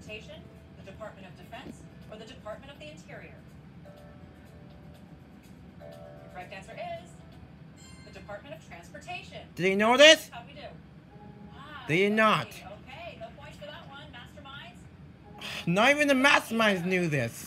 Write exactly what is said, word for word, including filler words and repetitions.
Transportation, the Department of Defense, or the Department of the Interior? The correct answer is the Department of Transportation. Did you know this? How we do? Ah, They did not. Okay, no points for that one. Masterminds. Not even the masterminds knew this.